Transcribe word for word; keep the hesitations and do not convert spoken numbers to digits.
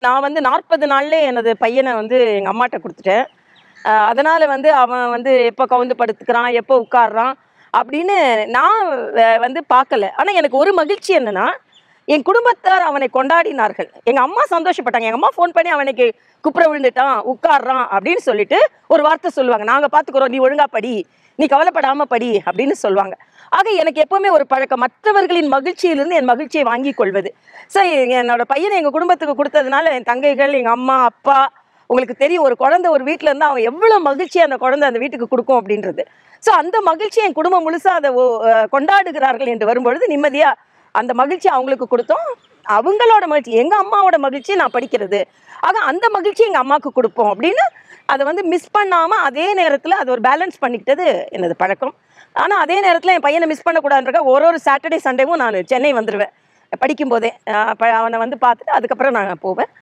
நான் வந்து நாற்பது நாள்லே எனது பையனை வந்து எங்கள் அம்மாட்ட கொடுத்துட்டேன். அதனால் வந்து அவன் வந்து எப்போ கவுந்து படுத்துக்கிறான், எப்போ உட்காடுறான் அப்படின்னு நான் வந்து பார்க்கல. ஆனால் எனக்கு ஒரு மகிழ்ச்சி என்னென்னா, என் குடும்பத்தார் அவனை கொண்டாடினார்கள். எங்கள் அம்மா சந்தோஷப்பட்டாங்க. எங்கள் அம்மா ஃபோன் பண்ணி அவனுக்கு குப்புற விழுந்துட்டான், உட்காடுறான் அப்படின்னு சொல்லிட்டு ஒரு வார்த்தை சொல்லுவாங்க. நாங்கள் பார்த்துக்குறோம், நீ ஒழுங்கா படி, நீ கவலைப்படாமல் படி அப்படின்னு சொல்லுவாங்க. ஆக எனக்கு எப்போவுமே ஒரு பழக்கம், மற்றவர்களின் மகிழ்ச்சியிலிருந்து என் மகிழ்ச்சியை வாங்கி கொள்வது. ஸோ என்னோட பையனை எங்கள் குடும்பத்துக்கு கொடுத்ததுனால என் தங்கைகள், எங்கள் அம்மா, அப்பா, உங்களுக்கு தெரியும் ஒரு குழந்தை ஒரு வீட்டில் இருந்தால் அவன் எவ்வளோ மகிழ்ச்சியாக அந்த குழந்தை அந்த வீட்டுக்கு கொடுக்கும் அப்படின்றது. ஸோ அந்த மகிழ்ச்சி என் குடும்பம் முழுசாக அதை கொண்டாடுகிறார்கள் என்று வரும்பொழுது நிம்மதியாக அந்த மகிழ்ச்சி அவங்களுக்கு கொடுத்தோம். அவங்களோட மகிழ்ச்சி, எங்கள் அம்மாவோட மகிழ்ச்சி நான் படிக்கிறது, ஆக அந்த மகிழ்ச்சி எங்கள் அம்மாவுக்கு கொடுப்போம் அப்படின்னு அதை வந்து மிஸ் பண்ணாமல் அதே நேரத்தில் அதை ஒரு பேலன்ஸ் பண்ணிக்கிட்டது எனது பழக்கம். ஆனால் அதே நேரத்தில் என் பையனை மிஸ் பண்ணக்கூடாதுன்றக்க ஒரு ஒரு சாட்டர்டே சண்டேவும் நான் சென்னை வந்துடுவேன் படிக்கும்போதே. அவனை வந்து பார்த்துட்டு அதுக்கப்புறம் நான் போவேன்.